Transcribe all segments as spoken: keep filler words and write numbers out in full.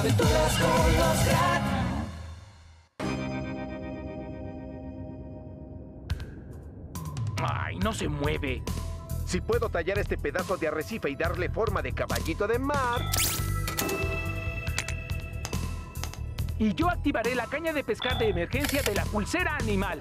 Aventuras con los cracks. ¡Ay, no se mueve! Si puedo tallar este pedazo de arrecife y darle forma de caballito de mar... Y yo activaré la caña de pescar de emergencia de la pulsera animal.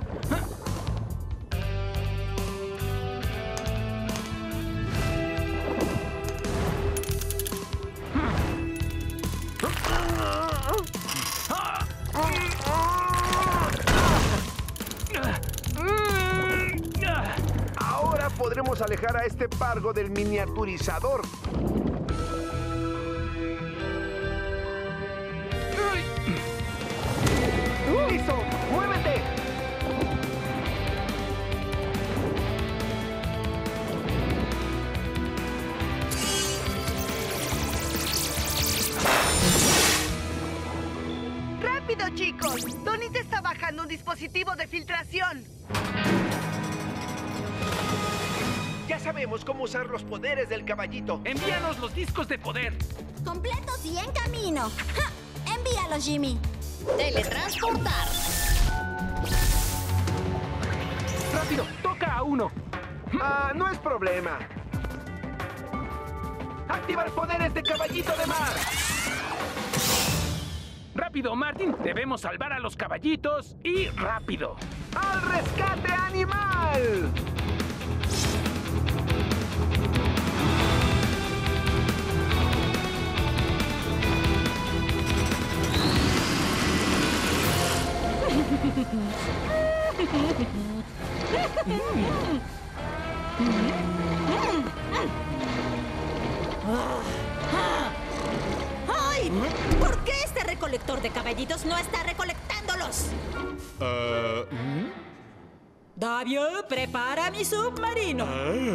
Ahora podremos alejar a este pargo del miniaturizador. ¡Listo! ¡Muévete! ¡Rápido, chicos! Donita está bajando un dispositivo de filtración. Ya sabemos cómo usar los poderes del caballito. ¡Envíanos los discos de poder! Completos y en camino. ¡Ja! Envíalos, Jimmy. Teletransportar. ¡Rápido! ¡Toca a uno! Ah, no es problema. ¡Activar poderes de caballito de mar! ¡Rápido, Martin! Debemos salvar a los caballitos y rápido. ¡Al rescate animal! ¡Ay! ¿Por qué este recolector de caballitos no está recolectándolos? Uh, Davio, prepara mi submarino.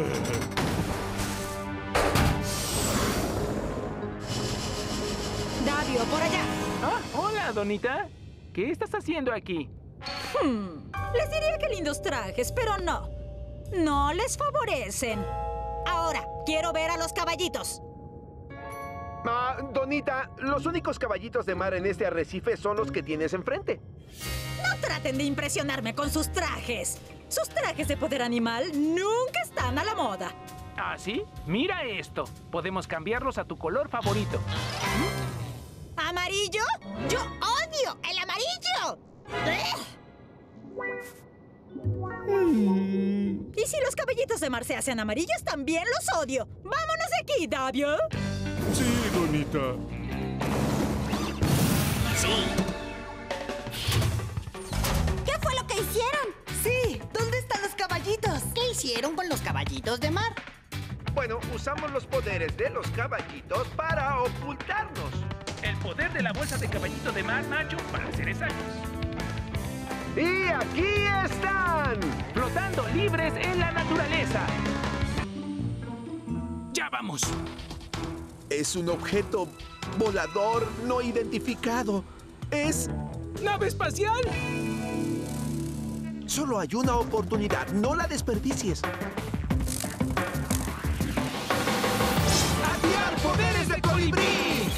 Davio, por allá. Ah, hola, Donita. ¿Qué estás haciendo aquí? Hmm, les diría que lindos trajes, pero no. No les favorecen. Ahora, quiero ver a los caballitos. Ah, Donita, los únicos caballitos de mar en este arrecife son los que tienes enfrente. No traten de impresionarme con sus trajes. Sus trajes de poder animal nunca están a la moda. ¿Ah, sí? Mira esto. Podemos cambiarlos a tu color favorito. ¿Amarillo? ¡Yo odio el amarillo! Mm. ¿Y si los caballitos de mar se hacen amarillos, también los odio? ¡Vámonos de aquí, Davio! sí, Donita. Sí. ¿Qué fue lo que hicieron? Sí, ¿dónde están los caballitos? ¿Qué hicieron con los caballitos de mar? Bueno, usamos los poderes de los caballitos para ocultarnos. El poder de la bolsa de caballito de mar, macho, para ser exactos. ¡Y aquí están! Flotando libres en la naturaleza. ¡Ya vamos! Es un objeto volador no identificado. Es... ¡Nave espacial! Solo hay una oportunidad. No la desperdicies. ¡Activar poderes de colibrí!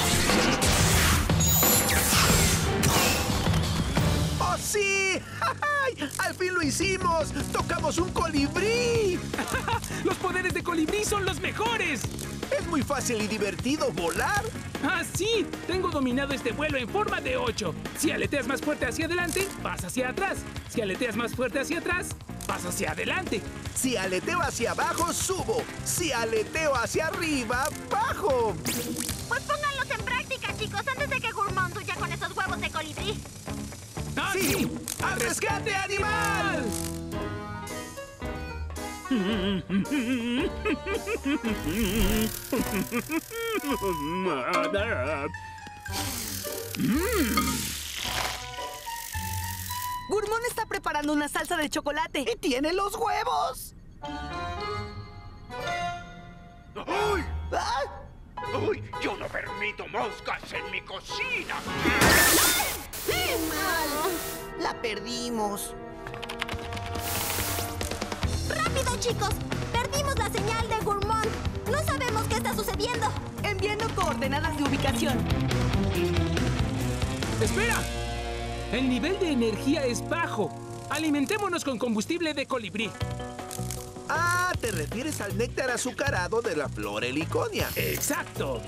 ¡Oh, sí! ¡Ay! ¡Al fin lo hicimos! ¡Tocamos un colibrí! ¡Los poderes de colibrí son los mejores! Es muy fácil y divertido volar. ¡Ah, sí! Tengo dominado este vuelo en forma de ocho. Si aleteas más fuerte hacia adelante, vas hacia atrás. Si aleteas más fuerte hacia atrás, vas hacia adelante. Si aleteo hacia abajo, subo. Si aleteo hacia arriba, bajo. Pues pónganlos en práctica, chicos, antes de que Gourmand huya con esos huevos de colibrí. ¡Ah, ¡Sí! sí! ¡Al rescate animal! Gourmand está preparando una salsa de chocolate. ¡Y tiene los huevos! ¡Uy! ¡Ah! ¡Uy! ¡Yo no permito moscas en mi cocina! ¡Qué mal! La perdimos. ¡Rápido, chicos! ¡Perdimos la señal de Gourmand! ¡No sabemos qué está sucediendo! Enviando coordenadas de ubicación. ¡Espera! El nivel de energía es bajo. Alimentémonos con combustible de colibrí. Ah, te refieres al néctar azucarado de la flor heliconia. ¡Exacto!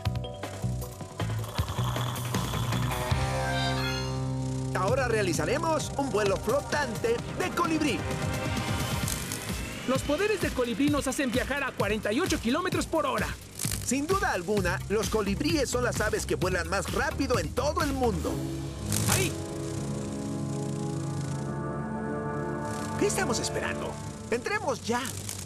Ahora realizaremos un vuelo flotante de colibrí. Los poderes del colibrí nos hacen viajar a cuarenta y ocho kilómetros por hora. Sin duda alguna, los colibríes son las aves que vuelan más rápido en todo el mundo. ¡Ahí! ¿Qué estamos esperando? ¡Entremos ya!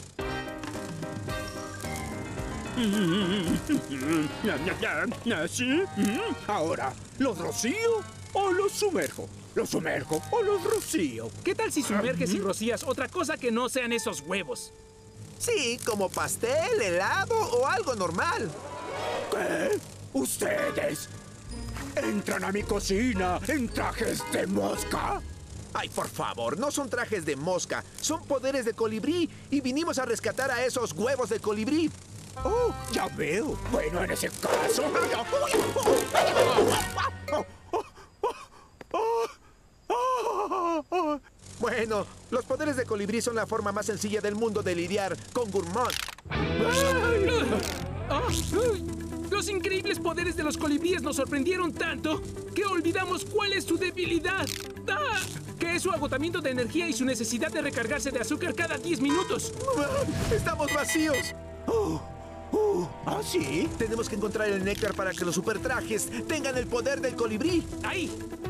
¿Sí? Ahora, ¿los rocío o los sumerjo? ¿Los sumerjo o los rocío? ¿Qué tal si sumerges y rocías otra cosa que no sean esos huevos? Sí, como pastel, helado o algo normal. ¿Qué? ¿Ustedes entran a mi cocina en trajes de mosca? Ay, por favor, no son trajes de mosca, son poderes de colibrí y vinimos a rescatar a esos huevos de colibrí. Oh, ya veo. Bueno, en ese caso... Bueno, los poderes de colibrí son la forma más sencilla del mundo de lidiar con Gourmand. ¡Ah! Los increíbles poderes de los colibríes nos sorprendieron tanto que olvidamos cuál es su debilidad. ¡Ah! Que es su agotamiento de energía y su necesidad de recargarse de azúcar cada diez minutos. ¡Estamos vacíos! Oh, oh, ¿ah, sí? Tenemos que encontrar el néctar para que los supertrajes tengan el poder del colibrí. ¡Ahí!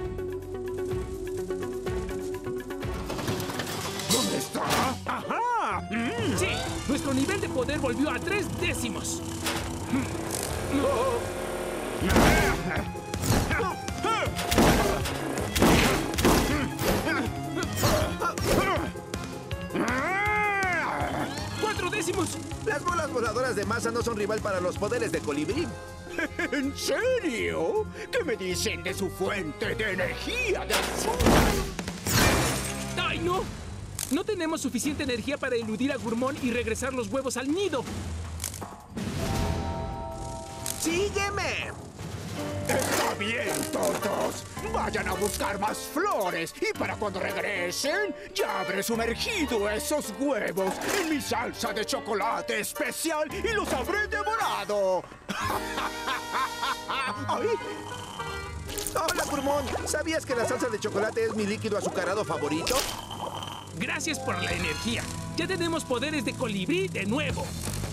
¿Dónde está? ¡Ajá! Mm. Sí, nuestro nivel de poder volvió a tres décimos. ¡Cuatro décimos! Las bolas voladoras de masa no son rival para los poderes de colibrí. ¿En serio? ¿Qué me dicen de su fuente de energía de azúcar? ¡Ay, no! No tenemos suficiente energía para eludir a Gourmand y regresar los huevos al nido. ¡Sígueme! Está bien, todos. Vayan a buscar más flores y para cuando regresen, ya habré sumergido esos huevos en mi salsa de chocolate especial y los habré devorado. ¡Ay! Hola, Gourmand. ¿Sabías que la salsa de chocolate es mi líquido azucarado favorito? Gracias por la energía. Ya tenemos poderes de colibrí de nuevo.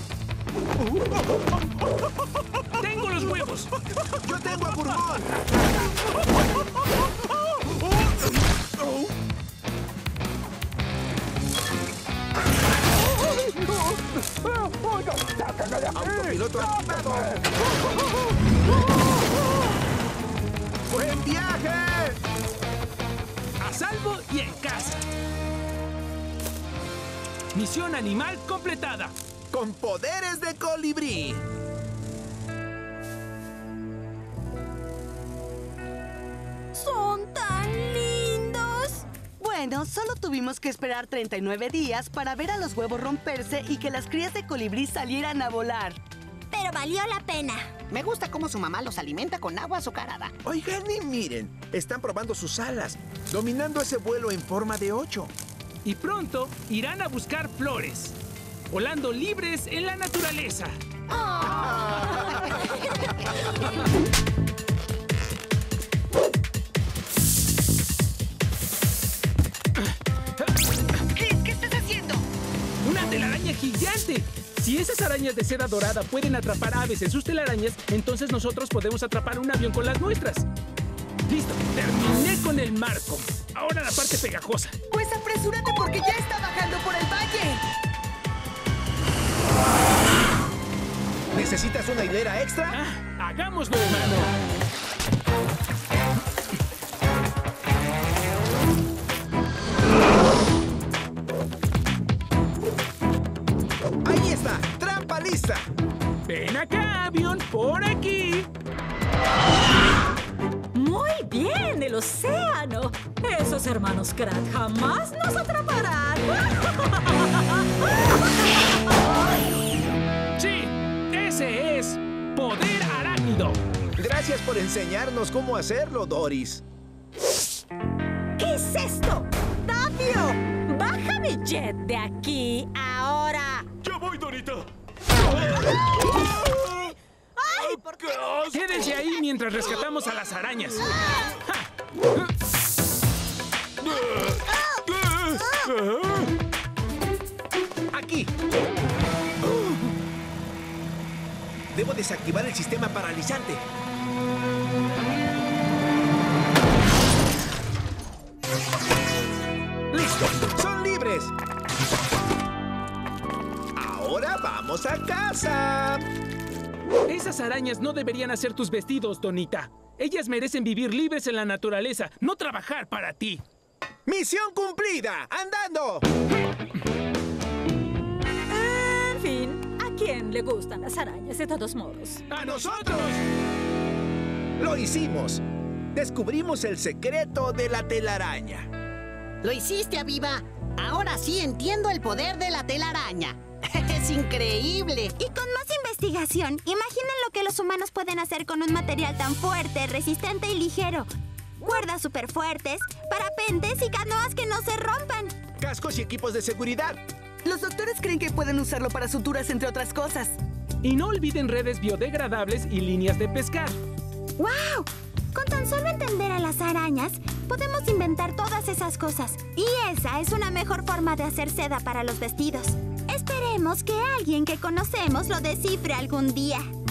¡Tengo los huevos! ¡Yo tengo a Gourmand! ¡Autopiloto activado! ¡Buen viaje! A salvo y en casa. Misión animal completada. Con poderes de colibrí. ¡Son tan lindos! Bueno, solo tuvimos que esperar treinta y nueve días para ver a los huevos romperse y que las crías de colibrí salieran a volar. Pero valió la pena. Me gusta cómo su mamá los alimenta con agua azucarada. Oigan y miren, están probando sus alas, dominando ese vuelo en forma de ocho. Y pronto irán a buscar flores, volando libres en la naturaleza. Chris, ¿qué estás haciendo? ¡Una telaraña gigante! Si esas arañas de seda dorada pueden atrapar aves en sus telarañas, entonces nosotros podemos atrapar un avión con las nuestras. ¡Listo! ¡Terminé con el marco! Ahora la parte pegajosa. Pues apresúrate porque ya está bajando por el valle. ¿Necesitas una hilera extra? Ah, ¡hagámoslo, hermano! ¡Ahí está! ¡Trampa lista! ¡Ven acá, avión! ¡Por aquí! Muy bien, el océano. Esos hermanos Crack jamás nos atraparán. ¡Sí! ¡Ese es poder arácnido! Gracias por enseñarnos cómo hacerlo, Doris. ¿Qué es esto? ¡Tapio! ¡Bájame, Jet, de aquí, ahora! ¡Ya voy, Donita! ¡Ay! ¿Por qué? Quédense ahí mientras rescatamos a las arañas. ¡Ja! Aquí. Debo desactivar el sistema paralizante. ¡Listo! ¡Son libres! Ahora vamos a casa. Esas arañas no deberían hacer tus vestidos, Donita. Ellas merecen vivir libres en la naturaleza, no trabajar para ti. ¡Misión cumplida! ¡Andando! En fin, ¿a quién le gustan las arañas de todos modos? ¡A nosotros! ¡Lo hicimos! Descubrimos el secreto de la telaraña. Lo hiciste, Aviva. Ahora sí entiendo el poder de la telaraña. ¡Es increíble! Y con más investigación, imaginen lo que los humanos pueden hacer con un material tan fuerte, resistente y ligero. Cuerdas súper fuertes, parapentes y canoas que no se rompan. Cascos y equipos de seguridad. Los doctores creen que pueden usarlo para suturas, entre otras cosas. Y no olviden redes biodegradables y líneas de pescar. ¡Wow! Con tan solo entender a las arañas, podemos inventar todas esas cosas. Y esa es una mejor forma de hacer seda para los vestidos. Esperemos que alguien que conocemos lo descifre algún día.